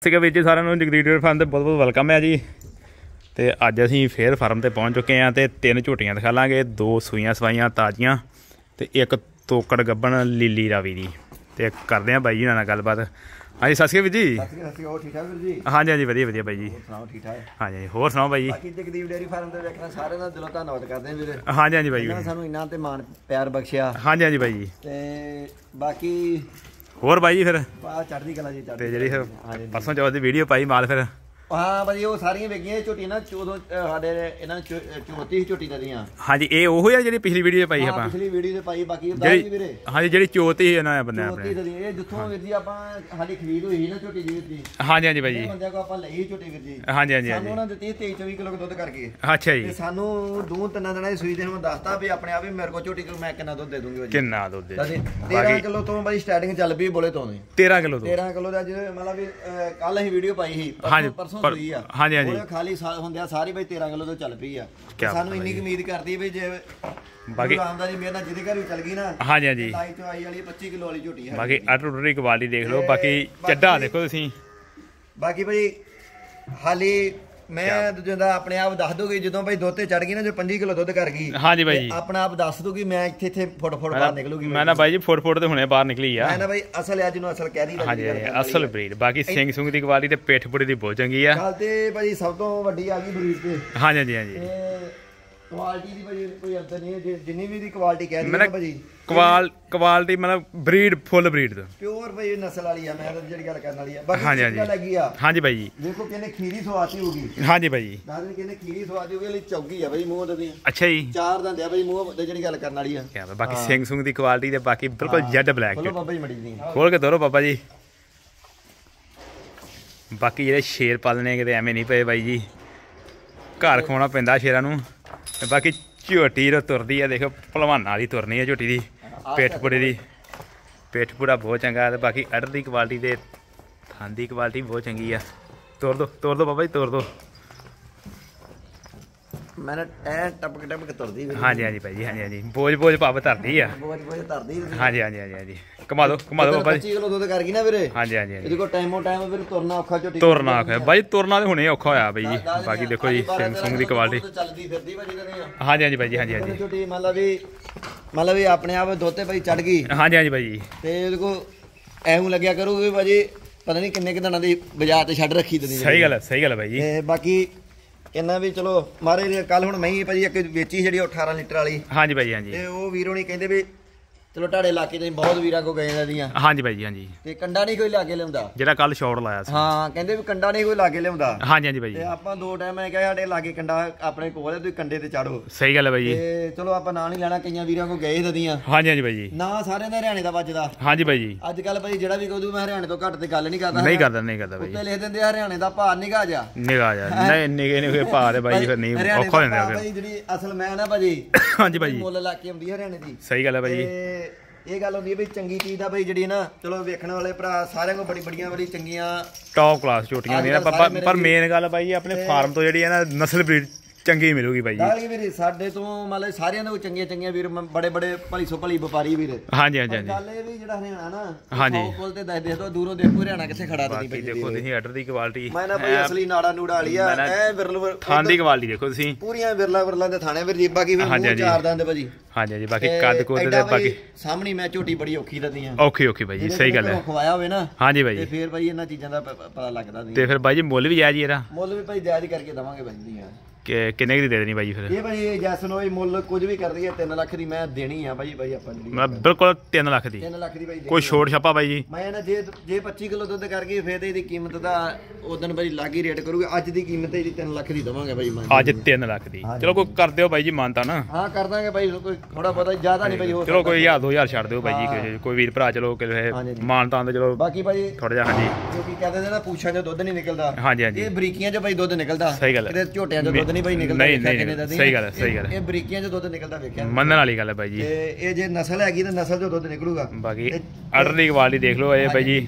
ਸਤਿ ਸ਼੍ਰੀ ਅਕਾਲ ਵੀਰ ਜੀ ਸਾਰਿਆਂ ਨੂੰ ਜਗਦੀਪ ਡੇਅਰੀ ਫਾਰਮ 'ਤੇ ਬਹੁਤ ਬਹੁਤ ਵੈਲਕਮ ਹੈ ਜੀ। ਤੇ ਅੱਜ ਅਸੀਂ ਫੇਰ ਫਾਰਮ 'ਤੇ ਪਹੁੰਚ ਚੁੱਕੇ ਹਾਂ ਤੇ 3 ਝੋਟੀਆਂ ਦਿਖਾ ਲਾਂਗੇ, 2 ਸੂਈਆਂ ਸਵਾਈਆਂ ਤਾਜ਼ੀਆਂ ਤੇ 1 ਤੋਕੜ ਗੱਬਣ ਲੀਲੀ ਰਾਵੀ ਦੀ। ਤੇ ਕਰਦੇ ਹਾਂ ਬਾਈ ਜੀ ਨਾਲ ਗੱਲਬਾਤ। ਹਾਂਜੀ ਸਤਿ ਸ਼੍ਰੀ ਅਕਾਲ ਵੀਰ ਜੀ। ਸਤਿ ਸ਼੍ਰੀ ਅਕਾਲ, ਠੀਕ ਠਾਕ ਵੀਰ ਜੀ? ਹਾਂਜੀ ਹਾਂਜੀ ਵਧੀਆ ਵਧੀਆ ਬਾਈ ਜੀ। ਸੁਣਾਓ ਠੀਕ ਠਾਕ? ਹਾਂਜੀ ਹੋਰ ਸੁਣਾਓ ਬਾਈ ਜੀ। ਬਾਕੀ ਜਗਦੀਪ ਡੇਅਰੀ ਫਾਰਮ ਤੇ ਵੇਖਣਾ ਸਾਰਿਆਂ ਦਾ ਦਿਲੋਂ ਧੰਨਵਾਦ ਕਰਦੇ ਹਾਂ ਵੀਰ। ਹਾਂਜੀ ਹਾਂਜੀ ਬਾਈ ਜੀ, ਸਾਨੂੰ ਇੰਨਾ ਤੇ ਮਾਣ ਪਿਆਰ ਬਖਸ਼ਿਆ। ਹਾਂਜੀ ਹਾਂਜੀ ਬਾਈ ਜੀ। ਤੇ ਬਾਕੀ ਹੋਰ ਬਾਈ ਜੀ ਫਿਰ ਚੜ੍ਹਦੀ ਕਲਾ ਜੀ। ਤੇ ਜਿਹੜੀ ਪਰਸੋਂ ਚੌਥ ਦੀ ਵੀਡੀਓ ਪਾਈ ਮਾਲ ਫਿਰ ਹਾਂ ਭਾਜੀ ਉਹ ਸਾਰੀਆਂ ਵੇਖੀਆਂ ਝੋਟੀਆਂ ਨਾ ਉਦੋਂ ਸਾਡੇ ਇਹਨਾਂ ਚੌਥੀ ਝੋਟੀ ਦੀਆਂ। ਹਾਂਜੀ ਇਹ ਉਹੋ ਆ ਜਿਹੜੀ ਪਿਛਲੀ ਵੀਡੀਓ ਪਾਈ ਆਪਾਂ, ਪਿਛਲੀ ਵੀਡੀਓ ਤੇ ਪਾਈ। ਬਾਕੀ ਦੱਸ ਵੀਰੇ ਹਾਂਜੀ ਜਿਹੜੀ ਚੌਥੀ ਇਹਨਾਂ ਬੰਦਿਆਂ ਆਪਣੇ ਇਹ ਜਿੱਥੋਂ ਵੀਰ ਜੀ ਆਪਾਂ ਸਾਡੀ ਖਰੀਦ ਹੋਈ ਸੀ ਨਾ ਝੋਟੀ ਦੀ ਵੀਰ ਜੀ। ਹਾਂਜੀ ਹਾਂਜੀ ਬਾਈ ਜੀ। ਬੰਦਿਆਂ ਕੋ ਆਪਾਂ ਲਈ ਝੋਟੀ ਵੀਰ ਜੀ। ਹਾਂਜੀ ਹਾਂਜੀ ਸਾਨੂੰ ਉਹਨਾਂ ਦਿੱਤੀ 23-24 ਕਿਲੋ ਦੁੱਧ ਕਰਕੇ। ਅੱਛਾ ਜੀ। ਤੇ ਸਾਨੂੰ 2-3 ਦਿਨਾਂ ਦੀ ਸੂਈ ਦੇ ਨੂੰ ਦੱਸਤਾ ਵੀ ਆਪਣੇ ਆਪ ਹੀ ਮੇਰੇ ਕੋਲ ਝੋਟੀ ਕੋਲ ਮੈਂ ਕਿੰਨਾ ਦੁੱਧ ਦੇ ਦੂੰਗੀ। ਕਿੰਨਾ ਦੁੱਧ ਦੇ 13 ਕਿਲੋ ਤੋਂ ਬਾਈ ਸਟਾਰਟਿੰਗ ਚੱਲ ਪਈ ਬੋਲੇ ਤੋਂ 13 ਕਿਲੋ ਤੋਂ 13 ਕਿਲੋ ਦਾ ਅੱਜ ਮਤਲਬ ਵੀ ਕੱਲ ਅਸੀਂ ਵੀਡੀਓ ਪਾਈ ਸੀ ਪਰਸੋਂ ਸੂਈ ਆ। ਹਾਂਜੀ ਹਾਂਜੀ ਖਾਲੀ ਹੁੰਦਿਆ ਸਾਰੀ ਬਈ 13 ਕਿਲੋ ਤੋਂ ਚੱਲ ਪਈ ਆ। ਸਾਨੂੰ ਇੰਨੀ ਕੁ ਉਮੀਦ ਕਰਦੀ ਵੀ ਜੇ ਬਾਕੀ ਆਮਦਾਨੀ ਮੇਰੇ ਨਾਲ ਜਿਹਦੇ ਘਰ ਵੀ ਚੱਲ ਗਈ ਨਾ। ਹਾਂਜੀ ਹਾਂਜੀ ਲਾਈ ਤੋਂ ਆਈ ਵਾਲੀ 25 ਕਿਲੋ ਵਾਲੀ ਝੋਟੀ ਹੈ। ਬਾਕੀ ਅਟੂਟਰੀ ਕੁਆਲਿਟੀ ਦੇਖ ਲਓ। ਬਾਕੀ ਚੱਡਾ ਦੇਖੋ ਤੁਸੀਂ। ਬਾਕੀ ਬਈ ਹਾਲੀ ਮੈਂ ਜਦੋਂ ਆਪਣੇ ਆਪ ਦੱਸ ਦੂਗੀ ਜਦੋਂ ਬਈ ਦੁੱਧ ਤੇ ਚੜ ਗਈ ਨਾ ਜੋ 25 ਕਿਲੋ ਦੁੱਧ ਕਰ ਗਈ। ਹਾਂਜੀ ਬਾਈ ਜੀ ਆਪਣਾ ਆਪ ਦੱਸ ਦੂਗੀ ਮੈਂ ਇੱਥੇ ਫੁੱਟ ਬਾਹਰ ਨਿਕਲੂਗੀ। ਮੈਂ ਨਾ ਬਾਈ ਜੀ ਫੁੱਟ ਤੇ ਹੁਣੇ ਬਾਹਰ ਨਿਕਲੀ ਆ। ਮੈਂ ਨਾ ਬਾਈ ਅਸਲ ਅੱਜ ਨੂੰ ਅਸਲ ਕਹਿ ਦੀ। ਹਾਂਜੀ ਅਸਲ ਬਰੀਡ। ਬਾਕੀ ਸਿੰਘ ਸੁੰਗ ਦੀ ਕੁਆਲਿਟੀ ਤੇ ਪਿੱਠ ਪੁੜੀ ਦੀ ਬਹੁਤ ਚੰਗੀ ਆ। ਗੱਲ ਤੇ ਭਾਜੀ ਸਭ ਤੋਂ ਵੱਡੀ ਆ ਗਈ ਬਰੀਡ ਤੇ। ਹਾਂਜੀ ਹਾਂਜੀ ਹਾਂਜੀ ਕੁਆਲਿਟੀ ਦੀ ਭਾਜੀ ਕੋਈ ਅੰਦਰ ਨਹੀਂ। ਜਿੰਨੀ ਵੀ ਦੀ ਕੁਆਲਿਟੀ ਕਹਿ ਰਹੀ ਭਾਜੀ ਕੁਆਲਿਟੀ ਮਤਲਬ ਬਰੀਡ ਫੁੱਲ ਬਰੀਡ ਦਾ ਪਿਓਰ ਭਾਈ ਨਸਲ ਵਾਲੀ ਆ। ਮੈਂ ਤਾਂ ਜਿਹੜੀ ਗੱਲ ਕਰਨ ਵਾਲੀ ਆ ਬਾਕੀ ਗੱਲ ਲੱਗੀ ਆ। ਹਾਂਜੀ ਭਾਈ ਜੀ ਦੇਖੋ ਕਹਿੰਦੇ ਖੀਰੀ ਸਵਾਤੀ ਹੋਊਗੀ। ਹਾਂਜੀ ਭਾਈ ਜੀ ਦਾਦਨ ਕਹਿੰਦੇ ਖੀਰੀ ਸਵਾਤੀ ਹੋਊਗੀ। ਲਈ ਚੌਗੀ ਆ ਭਾਈ ਮੂੰਹ ਦੇ। ਅੱਛਾ ਜੀ 4 ਦੰਦ ਆ ਭਾਈ ਮੂੰਹ ਤੇ ਜਿਹੜੀ ਗੱਲ ਕਰਨ ਵਾਲੀ ਆ। ਬਾਕੀ ਸਿੰਘ ਸੁੰਗ ਦੀ ਕੁਆਲਿਟੀ ਤੇ ਬਾਕੀ ਬਿਲਕੁਲ ਜੈਡ ਬਲੈਕ। ਖੋਲੋ ਬਾਬਾ ਜੀ ਮੜੀ ਦੀ ਖੋਲ ਕੇ ਦੋਰੋ ਬਾਬਾ ਜੀ। ਬਾਕੀ ਜਿਹੜੇ ਸ਼ੇਰ ਪਾਲਣੇ ਕਿਤੇ ਐਵੇਂ ਨਹੀਂ ਪਏ ਬਾਈ ਜੀ, ਘਰ ਖਵਾਉਣਾ ਪੈਂਦਾ ਸ਼ੇਰਾਂ ਨੂੰ। ਬਾਕੀ ਝੋਟੀ ਰੋ ਤੁਰਦੀ ਆ ਦੇਖੋ, ਭਲਵਾਨਾਂ ਵਾਲੀ ਤੁਰਨੀ ਆ ਝੋਟੀ ਦੀ। ਪਿੱਠ ਪੁੜੇ ਦੀ ਪਿੱਠ ਪੁੜਾ ਬਹੁਤ ਚੰਗਾ। ਤੇ ਬਾਕੀ ਅਡਰ ਦੀ ਕੁਆਲਿਟੀ ਤੇ ਥਣ ਦੀ ਕੁਆਲਿਟੀ ਬਹੁਤ ਚੰਗੀ ਆ। ਤੋਰ ਦੋ ਬਾਬਾ ਜੀ ਤੋਰ ਦੋ। ਮੈਂ ਟਪਕ ਤੁਰਦੀ। ਹਾਂਜੀ ਹਾਂਜੀ ਭਾਈ ਜੀ ਹਾਂਜੀ ਹਾਂਜੀ ਬੋਝ ਪੱਬ ਧਰਦੀ ਆ। ਬੋਝ ਧਰਦੀ। ਹਾਂਜੀ ਹਾਂਜੀ ਹਾਂਜੀ ਹਾਂਜੀ ਘੁਮਾ ਦੋ ਬਾਬਾ ਜੀ। 25 ਕਿਲੋ ਦੁੱਧ ਕਰ ਗਈ ਨਾ ਵੀਰੇ। ਹਾਂਜੀ ਹਾਂਜੀ ਇਹਦੇ ਕੋਲ ਟਾਈਮੋ ਟਾਈਮ ਵੀਰੇ ਤੁਰਨਾ ਔਖਾ ਝੋਟੀ। ਤੁਰਨਾ ਔਖਾ ਬਾਈ, ਤੁਰਨਾ ਤੇ ਹੁਣੇ ਔਖਾ ਹੋਇਆ ਬਾਈ ਜੀ। ਬਾਕੀ ਦੇਖੋ ਜੀ ਸਿੰਘ ਸੁੰਗ ਦੀ ਕੁਆਲਿਟੀ। ਚੱਲਦੀ ਫਿਰਦੀ ਭਾਜੀ ਹਾਂਜੀ ਹਾਂਜੀ ਭਾਈ ਜੀ ਹਾਂਜੀ ਹਾਂਜੀ ਝੋਟੀ ਮਤਲਬ ਵੀ ਆਪਣੇ ਆਪ ਦੁੱਧ ਤੇ ਭਾਈ ਚੜ ਗਈ। ਹਾਂਜੀ ਹਾਂਜੀ ਭਾਈ ਜੀ। ਤੇ ਇਹਦੇ ਕੋਲ ਐਵੇਂ ਲੱਗਿਆ ਕਰੂਗੀ ਭਾਜੀ ਪਤਾ ਨਹੀਂ ਕਿੰਨੇ ਕਿ ਦਿਨਾਂ ਦੀ ਬਾਜ਼ਾਰ ਤੇ ਛੱਡ ਰੱਖੀ ਦਿੰਦੀ। ਸਹੀ ਗੱਲ ਹੈ ਭਾਈ ਜੀ। ਤੇ ਬਾਕੀ ਇਹਨਾਂ ਵੀ ਚਲੋ ਮਾਰੇ ਕੱਲ ਹੁਣ ਮੈਂ ਭਾਜੀ ਇੱਕ ਵੇਚੀ ਜਿਹੜੀ 18 ਲੀਟਰ ਵਾਲੀ। ਹਾਂਜੀ ਭਾਈ ਹਾਂਜੀ। ਤੇ ਉਹ ਵੀਰੋ ਨਹੀਂ ਕਹਿੰਦੇ ਵੀ ਚਲੋ ਤੁਹਾਡੇ ਇਲਾਕੇ ਤੇ ਬਹੁਤ ਵੀਰਾਂ ਕੋ ਗਏ ਜਾਂਦੀਆਂ। ਹਾਂਜੀ ਭਾਈ ਜੀ ਹਾਂਜੀ। ਤੇ ਕੰਡਾ ਨਹੀਂ ਕੋਈ ਲਾਗੇ ਲਿਆਉਂਦਾ ਜਿਹੜਾ ਕੱਲ ਸ਼ਾਟ ਲਾਇਆ ਸੀ। ਹਾਂ ਕਹਿੰਦੇ ਵੀ ਕੰਡਾ ਨਹੀਂ ਕੋਈ ਲਾਗੇ ਲਿਆਉਂਦਾ। ਹਾਂਜੀ ਹਾਂਜੀ ਭਾਈ ਤੇ ਆਪਾਂ 2 ਟਾਈਮ ਮੈਂ ਕਿਹਾ ਸਾਡੇ ਲਾਗੇ ਕੰਡਾ ਆਪਣੇ ਕੋਲ ਹੈ, ਤੁਸੀਂ ਕੰਡੇ ਤੇ ਚਾੜੋ। ਸਹੀ ਗੱਲ ਹੈ ਭਾਈ ਜੀ। ਤੇ ਚਲੋ ਆਪਾਂ ਨਾਂ ਨਹੀਂ ਲੈਣਾ, ਕਈਆਂ ਵੀਰਾਂ ਕੋ ਗਏ ਦਦੀਆਂ। ਹਾਂਜੀ ਹਾਂਜੀ ਭਾਈ ਜੀ। ਨਾ ਸਾਰਿਆਂ ਦਾ ਹਰਿਆਣੇ ਦਾ ਵੱਜਦਾ। ਹਾਂਜੀ ਭਾਈ ਜੀ। ਅੱਜ ਕੱਲ ਭਾਈ ਜਿਹੜਾ ਵੀ ਕਹੂ ਮੈਂ ਹਰਿਆਣੇ ਤੋਂ ਘੱਟ ਤੇ ਗੱਲ ਨਹੀਂ ਕਰਦਾ। ਨਹੀਂ ਕਰਦਾ ਭਾਈ। ਉੱਤੇ ਲਿਖ ਦਿੰਦੇ ਹਰਿਆਣੇ ਦਾ ਭਾਅ ਨਿਗਾਹ ਜਾ ਨਹੀਂ ਨਿਗੇ ਭਾਅ ਦੇ ਭਾਈ ਫਿਰ ਨਹੀਂ ਔਖਾ ਹੋ ਜਾਂਦਾ ਭਾਈ। ਜਿਹੜੀ ਅਸਲ ਮੈਂ ਨਾ ਭਾਜੀ ਹਾਂਜੀ ਭਾਈ ਮੁੱਲ ਲਾ ਕੇ ਆਉਂਦੀ ਹਰਿਆਣੇ ਦੀ। ਸਹੀ ਗੱਲ ਹੈ ਭਾਈ ਜੀ। ਇਹ ਗੱਲ ਹੁੰਦੀ ਹੈ ਵੀ ਚੰਗੀ ਚੀਜ਼ ਦਾ ਬਈ ਜਿਹੜੀ ਨਾ ਚਲੋ ਵੇਖਣ ਵਾਲੇ ਭਰਾ ਸਾਰਿਆਂ ਕੋਲ ਬੜੀ ਚੰਗੀਆਂ ਟੌਪ ਕਲਾਸ ਝੋਟੀਆਂ ਹੁੰਦੀਆਂ। ਪਰ ਮੇਨ ਗੱਲ ਬਾਈ ਆਪਣੇ ਫਾਰਮ ਤੋਂ ਜਿਹੜੀ ਹੈ ਨਾ ਨਸਲ ਬਰੀਡ ਚੰਗੀ ਮਿਲੂਗੀ ਬਾਈ ਜੀ। ਵੀਰੇ ਸਾਡੇ ਤੋਂ ਮਤਲਬ ਸਾਰਿਆਂ ਦੇ ਚੰਗੀਆਂ ਵੀਰ ਬੜੇ ਭਲੀ ਸੋ ਭਲੀ ਵਪਾਰੀ ਵੀਰ। ਹਾਂਜੀ ਹਾਂਜੀ ਗੱਲ ਇਹ ਵੀ ਜਿਹੜਾ ਹਰਿਆਣਾ ਨਾ ਹਾਂਜੀ ਪੁੱਲ ਤੇ ਦੇਖ ਦੋ ਦੂਰੋਂ ਦੇਖੋ ਹਰਿਆਣਾ ਕਿੱਥੇ ਖੜਾ ਰਹੀ ਬਾਈ। ਦੇਖੋ ਤੁਸੀਂ ਆਰਡਰ ਦੀ ਕੁਆਲਿਟੀ ਮੈਂ ਨਾ ਭਾਈ ਅਸਲੀ ਨਾੜਾ ਨੂੜਾ ਵਾਲੀ ਆ। ਐ ਵਿਰਲ ਥਾਂ ਦੀ ਕੁਆਲਿਟੀ ਦੇਖੋ ਤੁਸੀਂ ਪੂਰੀਆਂ ਵਿਰਲਾ ਦੇ ਥਾਣੇ ਵੀਰ ਜੀ। ਬਾਕੀ ਫਿਰ ਮੂੰਹ ਚਾਰ ਦੰਦ ਭਾਜੀ। ਹਾਂਜੀ ਹਾਂਜੀ ਬਾਕੀ ਕੱਦ ਕੁੱਦ ਤੇ ਬਾਕੀ ਸਾਹਮਣੀ ਮੈਂ ਝੋਟੀ ਬੜੀ ਔਖੀ ਦਦੀ ਆ। ਔਖੀ ਭਾਈ ਜੀ ਸਹੀ ਗੱਲ ਹੈ। ਖਵਾਇਆ ਹੋਵੇ ਨਾ ਹਾਂਜੀ ਭਾਈ ਤੇ ਫਿਰ ਭਾਈ ਇਹਨਾਂ ਚੀਜ਼ਾਂ ਦਾ ਪਤਾ ਲੱਗਦਾ। ਤੇ ਫਿਰ ਬਾਈ ਜੀ ਮੁੱਲ ਵੀ ਜਾਇਜ਼ ਇਹਦਾ। ਮੁੱਲ ਵੀ ਭਾਈ ਜਾਇਜ਼ ਕਰਕੇ ਦਵਾਂਗੇ ਭਾਈ ਜੀ। ਕਿੰਨੇ ਦੀ ਦੇ ਦੇਣੀ ਬਾਈ ਫਿਰ? ਇਹ ਭਾਈ ਜੈਸਨ ਹੋਈ ਮੁੱਲ ਕੁਝ ਵੀ ਕਰਦੀ ਹੈ 3 ਲੱਖ ਦੀ ਮੈਂ ਦੇਣੀ ਆ ਭਾਈ ਆਪਾਂ ਜਿਹੜੀ ਮੈਂ ਬਿਲਕੁਲ 3 ਲੱਖ ਦੀ। 3 ਲੱਖ ਦੀ ਭਾਈ ਕੋਈ ਛੋਟ ਛਾਪਾ ਬਾਈ ਜੀ? ਮੈਂ ਨਾ ਜੇ 25 ਕਿਲੋ ਦੁੱਧ ਕਰ ਗਈ ਫਿਰ ਇਹਦੀ ਕੀਮਤ ਦਾ ਉਦੋਂ ਭਾਈ ਲੱਗ ਹੀ ਰੇਟ ਕਰੂਗੇ। ਅੱਜ ਦੀ ਕੀਮਤ ਇਹਦੀ 3 ਲੱਖ ਦੀ ਦਵਾਂਗੇ ਭਾਈ। ਅੱਜ 3 ਲੱਖ ਦੀ ਚਲੋ ਕੋਈ ਕਰ ਦਿਓ ਬਾਈ ਜੀ ਮਾਨਤਾ ਨਾ। ਹਾਂ ਕਰ ਦਾਂਗੇ ਭਾਈ ਕੋਈ ਥੋੜਾ ਬਹੁਤਾ ਜ਼ਿਆਦਾ ਨਹੀਂ ਭਾਈ। ਚਲੋ ਕੋਈ 1000-2000 ਛੱਡ ਦਿਓ ਭਾਈ ਜੀ। ਕੋਈ ਵੀਰ ਭਰਾ ਚਲੋ ਮਾਨਤਾ ਦਾ ਚਲੋ ਬਾਕੀ ਭਾਈ ਥੋੜਾ ਜਿਹਾ ਹਾਂਜੀ ਕਿਉਂਕਿ ਕਹਿੰਦੇ ਨੇ ਨਾ ਪੂਛਾਂ ਚੋਂ ਦੁੱਧ ਨਹੀਂ ਨਿਕਲਦਾ। ਹਾਂਜੀ ਹਾਂਜੀ ਇਹ ਬਰੀਕੀਆਂ ਚ ਭਾਈ ਦੁੱਧ ਨਿਕਲਦਾ। ਸਹੀ ਗੱਲ ਹੈ। ਝੋਟਿਆਂ ਚ ਦੁੱਧ ਨਹੀਂ ਭਾਈ ਨਿਕਲਦਾ। ਸਹੀ ਗੱਲ ਹੈ। ਇਹ ਬਰੀਕੀਆਂ ਚ ਦੁੱਧ ਨਿਕਲਦਾ ਵੇਖਿਆ ਮੰਨਣ ਵਾਲੀ ਗੱਲ ਹੈ ਬਾਈ ਜੀ। ਇਹ ਜੇ ਨਸਲ ਹੈਗੀ ਤਾਂ ਨਸਲ ਚੋਂ ਦੁੱਧ ਨਿਕਲੂਗਾ। ਬਾਕੀ ਆਰਡਰ ਦੀ ਕੁਆਲਿਟੀ ਦੇਖ ਲਓ ਇਹ ਬਾਈ ਜੀ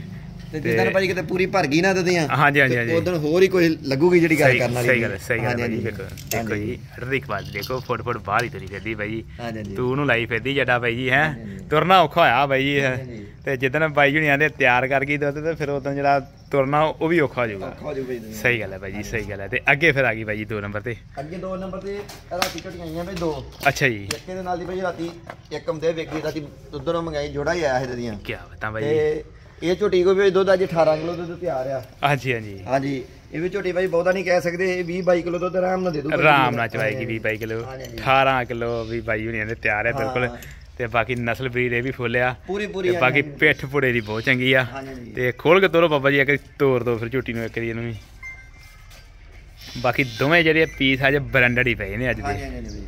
ਤੇ ਜਿੱਦਾਂ ਭਾਈ ਕਿਤੇ ਪੂਰੀ ਭਰ ਗਈ ਨਾ ਦਦੀਆਂ ਹਾਂਜੀ ਹਾਂਜੀ ਹਾਂਜੀ ਉਦੋਂ ਹੋਰ ਹੀ ਕੋਈ ਲੱਗੂਗੀ ਜਿਹੜੀ ਗੱਲ ਕਰਨ ਵਾਲੀ। ਸਹੀ ਗੱਲ ਭਾਜੀ। ਦੇਖੋ ਜੀ ਅੜਦੀ ਕਵਾਲ ਦੇਖੋ ਫੁੱਟ ਬਾਹਰ ਹੀ ਤੁਰੀ ਫਿਰਦੀ ਬਾਈ ਜੀ। ਤੂੰ ਉਹਨੂੰ ਲਾਈ ਫਿਰਦੀ ਜੱਡਾ ਬਾਈ ਜੀ ਹੈ ਤੁਰਨਾ ਔਖਾ ਹੋਇਆ ਬਾਈ ਜੀ। ਤੇ ਜਿੱਦਣ ਬਾਈ ਜੀ ਆਂਦੇ ਤਿਆਰ ਕਰ ਗਈ ਦੁੱਧ ਤੇ ਫਿਰ ਉਦੋਂ ਜਿਹੜਾ ਤੁਰਨਾ ਉਹ ਵੀ ਔਖਾ ਹੋ ਜਾਊਗਾ। ਸਹੀ ਗੱਲ ਹੈ ਬਾਈ ਜੀ ਸਹੀ ਗੱਲ ਹੈ। ਤੇ ਅੱਗੇ ਫਿਰ ਆ ਗਈ ਬਾਈ ਜੀ 2 ਨੰਬਰ ਤੇ। ਅੱਗੇ 2 ਨੰਬਰ ਤੇ ਰਾਤੀ ਝੋਟੀਆਂ ਆਈਆਂ ਬਈ 2। ਅੱਛਾ ਜੀ। ਇੱਕ ਦੇ ਨਾਲ ਦੀ ਬਾਈ ਰਾਤੀ ਇੱਕ ਹੁੰਦੇ ਵੇਖੀ ਰਾਤੀ ਉਧਰੋਂ ਮੰਗਾਈ ਜੋੜਾ ਹੀ ਆਇਆ ਇਹਦੇ ਦੀਆਂ। ਕੀ ਬਤਾ ਬਾਈ ਤੇ ਇਹ ਝੋਟੀ ਕੋ ਵੀ ਦੁੱਧ ਅੱਜ 18 ਕਿਲੋ ਦੁੱਧ ਤਿਆਰ ਆ। ਹਾਂਜੀ ਹਾਂਜੀ ਹਾਂਜੀ ਇਹ ਵੀ ਝੋਟੀ ਬਾਈ ਬਹੁਤਾ ਨਹੀਂ ਕਹਿ ਸਕਦੇ 20-22 ਕਿਲੋ ਦੁੱਧ ਆਰਾਮ ਨਾਲ ਦੇ ਦੂਗਾ। ਆਰਾਮ ਨਾਲ ਚਵਾਏਗੀ 20-22 ਕਿਲੋ 18 ਕਿਲੋ ਵੀ ਬਾਈ ਹੁਣੀਆਂ ਦੇ ਤਿਆਰ ਹੈ ਬਿਲਕੁਲ। ਤੇ ਬਾਕੀ ਨਸਲ ਬਰੀਡ ਇਹ ਵੀ ਫੁੱਲਿਆ ਪੂਰੀ ਬਾਕੀ ਪਿੱਠ ਪੁੜੇ ਦੀ ਬਹੁਤ ਚੰਗੀ ਆ। ਤੇ ਖੋਲ ਕੇ ਤੋਰੋ ਬਾਬਾ ਜੀ ਇੱਕ ਤੋੜ ਦੋ ਫਿਰ ਝੋਟੀ ਨੂੰ ਇੱਕ ਵਾਰੀ ਇਹਨੂੰ ਵੀ। ਬਾਕੀ ਦੋਵੇਂ ਜਿਹੜੇ ਪੀਸ ਅੱਜ ਬ੍ਰਾਂਡਡ ਹੀ ਪਏ ਨੇ ਅੱਜ ਦੇ।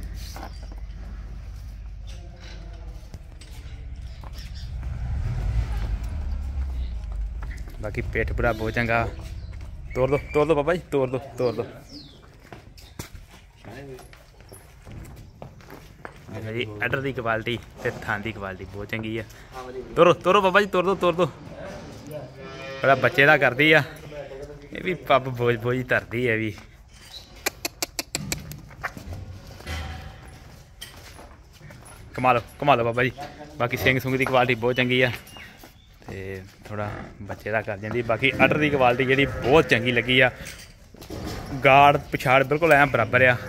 ਬਾਕੀ ਪਿੱਠ ਪੁੜਾ ਬਹੁਤ ਚੰਗਾ। ਤੋੜ ਦੋ ਬਾਬਾ ਜੀ ਤੋੜ ਦੋ ਜੀ। ਆਰਡਰ ਦੀ ਕੁਆਲਿਟੀ ਤੇ ਥਾਂ ਦੀ ਕੁਆਲਿਟੀ ਬਹੁਤ ਚੰਗੀ ਆ। ਤੋਰੋ ਬਾਬਾ ਜੀ ਤੋੜ ਦੋ ਬੜਾ ਬੱਚੇ ਦਾ ਕਰਦੀ ਆ ਇਹ ਵੀ ਪੱਬ ਬੋਝ ਹੀ ਧਰਦੀ ਹੈ ਵੀ। ਕਮਾ ਲਓ ਬਾਬਾ ਜੀ। ਬਾਕੀ ਸਿੰਘ ਸੁੰਗ ਦੀ ਕੁਆਲਿਟੀ ਬਹੁਤ ਚੰਗੀ ਆ ਤੇ ਥੋੜਾ ਬੱਚੇ ਦਾ ਕਰ ਜਾਂਦੀ। ਬਾਕੀ ਆਰਡਰ ਦੀ ਕੁਆਲਿਟੀ ਜਿਹੜੀ ਬਹੁਤ ਚੰਗੀ ਲੱਗੀ ਆ। ਗਾੜ ਪਛਾੜ ਬਿਲਕੁਲ ਐਂ ਬਰਾਬਰ ਆ।